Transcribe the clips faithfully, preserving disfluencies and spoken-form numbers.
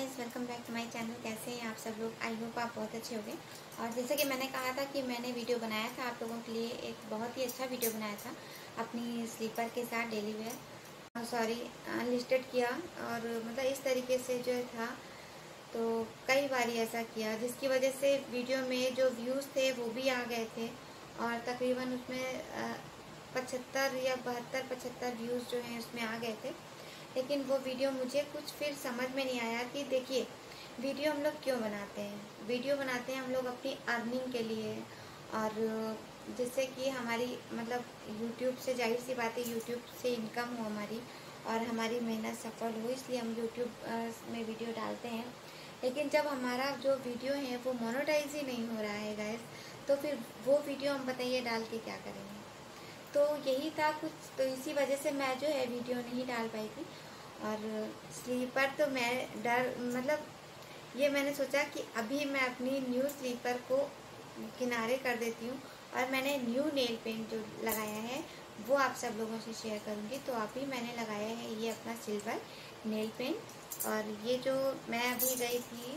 Guys, welcome back to my channel. कैसे हैं आप सब लोग? आई होप आप बहुत अच्छे होंगे। और जैसे कि मैंने कहा था कि मैंने वीडियो बनाया था आप लोगों के लिए, एक बहुत ही अच्छा वीडियो बनाया था अपनी स्लीपर के साथ डेली वेयर, सॉरी अनलिस्टेड किया। और मतलब इस तरीके से जो था, तो कई बार ऐसा किया जिसकी वजह से वीडियो में जो व्यूज़ थे वो भी आ गए थे। और तकरीबन उसमें पचहत्तर या बहत्तर पचहत्तर व्यूज़ जो हैं उसमें आ गए थे। लेकिन वो वीडियो मुझे कुछ फिर समझ में नहीं आया कि देखिए, वीडियो हम लोग क्यों बनाते हैं। वीडियो बनाते हैं हम लोग अपनी अर्निंग के लिए, और जिससे कि हमारी मतलब यूट्यूब से, जाहिर सी बात है, यूट्यूब से इनकम हो हमारी और हमारी मेहनत सफल हो, इसलिए हम यूट्यूब में वीडियो डालते हैं। लेकिन जब हमारा जो वीडियो है वो मोनेटाइज ही नहीं हो रहा है गाइस, तो फिर वो वीडियो हम बताइए डाल के क्या करेंगे। तो यही था कुछ, तो इसी वजह से मैं जो है वीडियो नहीं डाल पाई थी। और स्लीपर तो मैं डर मतलब ये मैंने सोचा कि अभी मैं अपनी न्यू स्लीपर को किनारे कर देती हूँ, और मैंने न्यू नेल पेंट जो लगाया है वो आप सब लोगों से शेयर करूँगी। तो अभी मैंने लगाया है ये अपना सिल्वर नेल पेंट। और ये जो मैं अभी गई थी,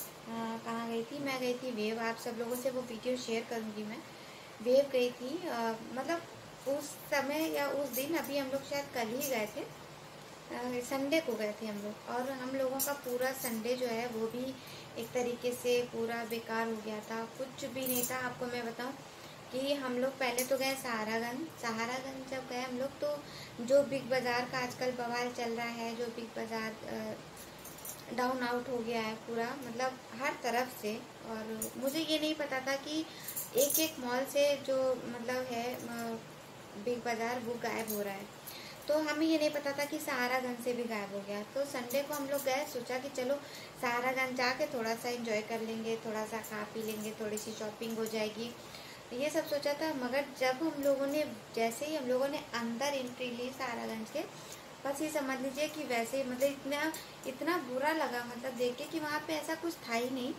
कहाँ गई थी, मैं गई थी वेव। आप सब लोगों से वो वीडियो शेयर करूँगी। मैं वेव गई थी, आ, मतलब उस समय या उस दिन, अभी हम लोग शायद कल ही गए थे, संडे को गए थे हम लोग। और हम लोगों का पूरा संडे जो है वो भी एक तरीके से पूरा बेकार हो गया था, कुछ भी नहीं था। आपको मैं बताऊं कि हम लोग पहले तो गए सहारागंज। सहारागंज जब गए हम लोग, तो जो बिग बाज़ार का आजकल बवाल चल रहा है, जो बिग बाज़ार डाउन आउट हो गया है पूरा, मतलब हर तरफ से। और मुझे ये नहीं पता था कि एक एक मॉल से जो मतलब है बिग बाज़ार वो गायब हो रहा है। तो हमें ये नहीं पता था कि सहारागंज से भी गायब हो गया। तो संडे को हम लोग गए, सोचा कि चलो सहारागंज जाके थोड़ा सा एंजॉय कर लेंगे, थोड़ा सा खा पी लेंगे, थोड़ी सी शॉपिंग हो जाएगी, ये सब सोचा था। मगर जब हम लोगों ने, जैसे ही हम लोगों ने अंदर एंट्री ली सहारागंज के, बस ये समझ लीजिए कि वैसे मतलब इतना इतना बुरा लगा, मतलब देख के कि वहाँ पे ऐसा कुछ था ही नहीं,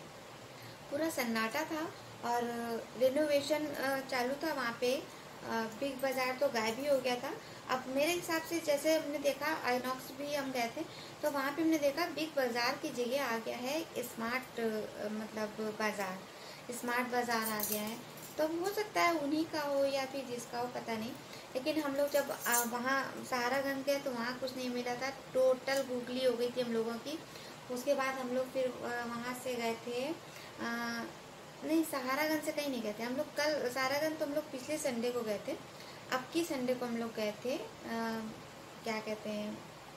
पूरा सन्नाटा था। और रिनोवेशन चालू था वहाँ पे। बिग बाज़ार तो गायब ही हो गया था। अब मेरे हिसाब से, जैसे हमने देखा आइनॉक्स भी हम गए थे, तो वहाँ पे हमने देखा बिग बाज़ार की जगह आ गया है स्मार्ट, मतलब बाज़ार, स्मार्ट बाज़ार आ गया है। तो हो सकता है उन्हीं का हो या फिर जिसका हो, पता नहीं। लेकिन हम लोग जब वहाँ सहारागंज गए तो वहाँ कुछ नहीं मिला था, टोटल गूगली हो गई थी हम लोगों की। उसके बाद हम लोग फिर वहाँ से गए थे, आ, नहीं सहारागंज से कहीं नहीं गए थे हम लोग कल। सहारागंज तो हम लोग पिछले संडे को गए थे, अब की संडे को हम लोग गए थे, आ, क्या कहते हैं,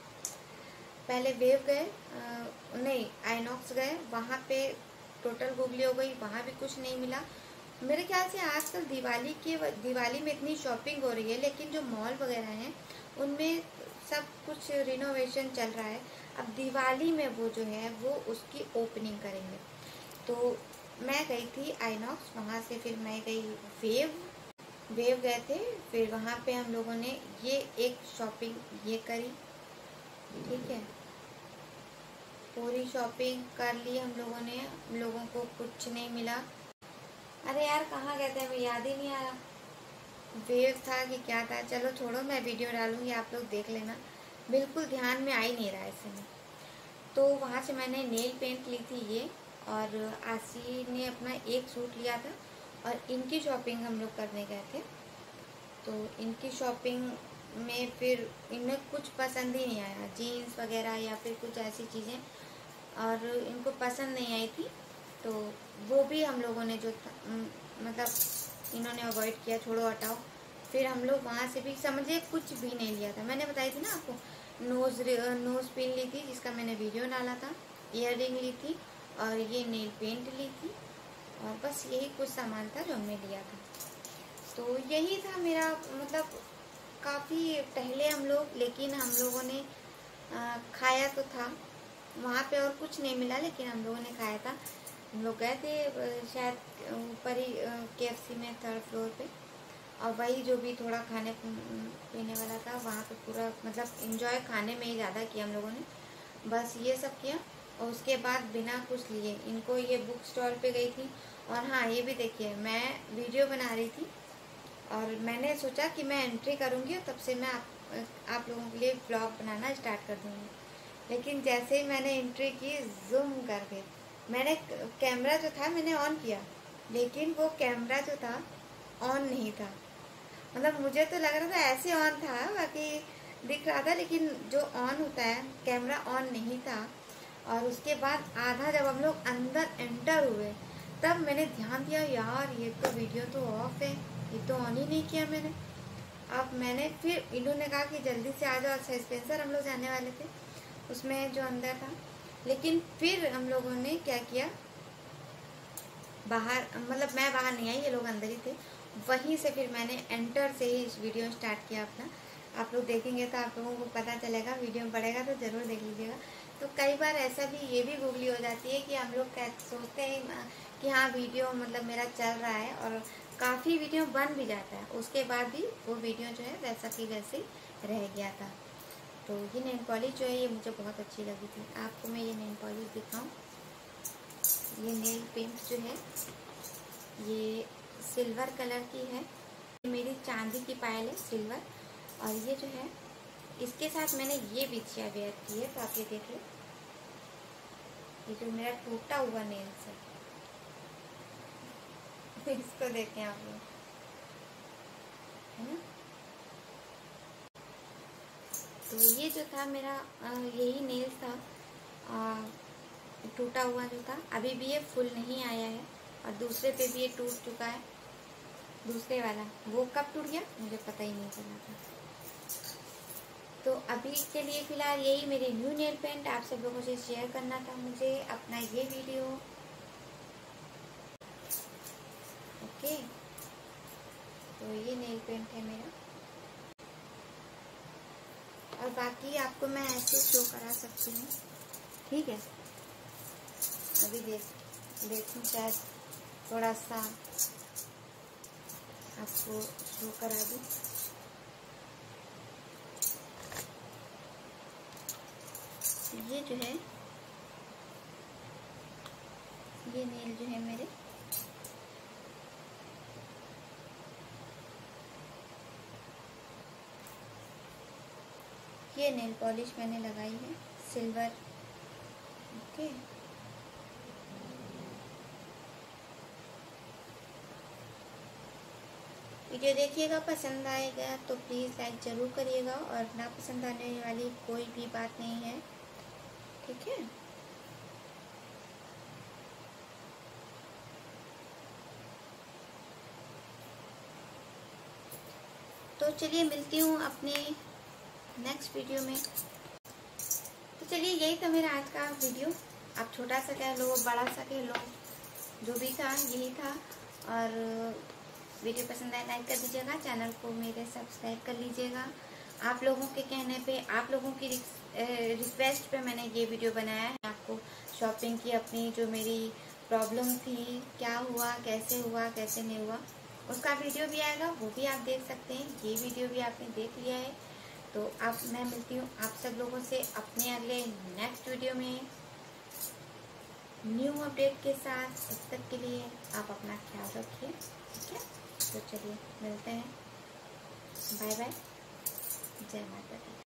पहले वेव गए, नहीं आइनॉक्स गए, वहाँ पे टोटल गूगली हो गई, वहाँ भी कुछ नहीं मिला। मेरे ख्याल से आजकल दिवाली के दिवाली में इतनी शॉपिंग हो रही है, लेकिन जो मॉल वगैरह हैं उनमें सब कुछ रिनोवेशन चल रहा है। अब दिवाली में वो जो है वो उसकी ओपनिंग करेंगे। तो मैं गई थी आइनॉक्स, वहाँ से फिर मैं गई वेव वेव गए थे। फिर वहाँ पे हम लोगों ने ये एक शॉपिंग ये करी, ठीक है, पूरी शॉपिंग कर ली हम लोगों ने। हम लोगों को कुछ नहीं मिला। अरे यार कहाँ गए थे, हमें याद ही नहीं आ रहा वेव था कि क्या था। चलो छोड़ो, मैं वीडियो डालूंगी, आप लोग देख लेना। बिल्कुल ध्यान में आ ही नहीं रहा है इस समय। तो वहाँ से मैंने नेल पेंट ली थी ये, और आशी ने अपना एक सूट लिया था। और इनकी शॉपिंग हम लोग करने गए थे। तो इनकी शॉपिंग में फिर इनमें कुछ पसंद ही नहीं आया, जीन्स वगैरह या फिर कुछ ऐसी चीज़ें, और इनको पसंद नहीं आई थी। तो वो भी हम लोगों ने जो मतलब इन्होंने अवॉइड किया, छोड़ो हटाओ। फिर हम लोग वहाँ से भी समझिए कुछ भी नहीं लिया था। मैंने बताई थी ना आपको, नोज नोज पिन ली थी जिसका मैंने वीडियो डाला था, ईयर रिंग ली थी, और ये नेल पेंट ली थी, और बस यही कुछ सामान था जो हमने लिया था। तो यही था मेरा, मतलब काफ़ी टहले हम लोग, लेकिन हम लोगों ने आ, खाया तो था वहाँ पे, और कुछ नहीं मिला, लेकिन हम लोगों ने खाया था। हम लोग गए थे शायद ऊपर ही के एफ सी में, थर्ड फ्लोर पे, और वही जो भी थोड़ा खाने पीने वाला था वहाँ पे पूरा मतलब एंजॉय खाने में ही ज़्यादा किया हम लोगों ने, बस ये सब किया। और उसके बाद बिना कुछ लिए इनको ये बुक स्टॉल पे गई थी। और हाँ, ये भी देखिए, मैं वीडियो बना रही थी और मैंने सोचा कि मैं एंट्री करूँगी, तब से मैं आप, आप लोगों के लिए ब्लॉग बनाना स्टार्ट कर दूँगी। लेकिन जैसे ही मैंने एंट्री की, जूम करके मैंने कैमरा जो था मैंने ऑन किया, लेकिन वो कैमरा जो था ऑन नहीं था। मतलब मुझे तो लग रहा था ऐसे ऑन था, बाकी दिख रहा था, लेकिन जो ऑन होता है कैमरा ऑन नहीं था। और उसके बाद आधा जब हम लोग अंदर एंटर हुए, तब मैंने ध्यान दिया, यार ये तो वीडियो तो ऑफ है, ये तो ऑन ही नहीं किया मैंने। अब मैंने फिर इन्होंने कहा कि जल्दी से आ जाओ, अच्छा स्पेंसर हम लोग जाने वाले थे उसमें जो अंदर था। लेकिन फिर हम लोगों ने क्या किया, बाहर, मतलब मैं बाहर नहीं आई, ये लोग अंदर ही थे। वहीं से फिर मैंने एंटर से ही इस वीडियो स्टार्ट किया अपना। आप लोग देखेंगे तो आप लोगों को पता चलेगा, वीडियो में पड़ेगा तो ज़रूर देख लीजिएगा। तो कई बार ऐसा भी, ये भी गूगली हो जाती है कि हम लोग सोचते हैं कि हाँ वीडियो मतलब मेरा चल रहा है, और काफ़ी वीडियो बन भी जाता है, उसके बाद भी वो वीडियो जो है वैसा कि वैसे रह गया था। तो ये नेल पॉलिश जो है ये मुझे बहुत अच्छी लगी थी। आपको मैं ये नेल पॉलिश दिखाऊं। ये नेल पेंट जो है ये सिल्वर कलर की है, मेरी चांदी की पायल है सिल्वर। और ये जो है इसके साथ मैंने ये बिछिया वेयर की है, तो आप ये देख लो, ये जो मेरा टूटा हुआ नेल्स है इसको देखें आप लोग, है ना। तो ये जो था मेरा यही नेल्स था, टूटा हुआ जो था, अभी भी ये फुल नहीं आया है, और दूसरे पे भी ये टूट चुका है। दूसरे वाला वो कब टूट गया मुझे पता ही नहीं चला था। तो अभी के लिए फिलहाल यही मेरे न्यू नेल पेंट आप सब लोगों से शेयर करना था मुझे, अपना ये वीडियो। ओके, तो ये नेल पेंट है मेरा, और बाकी आपको मैं ऐसे शो करा सकती हूँ, ठीक है। अभी देख देखूँ शायद थोड़ा सा आपको शो करा दूँ। ये जो है ये नेल जो है मेरे, ये नेल पॉलिश मैंने लगाई है सिल्वर। ओके, वीडियो देखिएगा, पसंद आएगा तो प्लीज़ लाइक ज़रूर करिएगा, और ना पसंद आने वाली कोई भी बात नहीं है, ठीक है। तो चलिए मिलती हूँ अपने नेक्स्ट वीडियो में। तो चलिए यही था मेरा आज का वीडियो, आप छोटा सा कह लो, बड़ा सा कह लो, जो भी था यही था। और वीडियो पसंद आए लाइक कर दीजिएगा, चैनल को मेरे सब्सक्राइब कर लीजिएगा। आप लोगों के कहने पे, आप लोगों की रिक्वेस्ट पे मैंने ये वीडियो बनाया है। आपको शॉपिंग की अपनी जो मेरी प्रॉब्लम थी, क्या हुआ, कैसे हुआ, कैसे नहीं हुआ, उसका वीडियो भी आएगा, वो भी आप देख सकते हैं। ये वीडियो भी आपने देख लिया है। तो अब मैं मिलती हूँ आप सब लोगों से अपने अगले नेक्स्ट वीडियो में न्यू अपडेट के साथ। तब तक के लिए आप अपना ख्याल रखिए, ठीक है। तो चलिए मिलते हैं, बाय बाय, जय माता दी।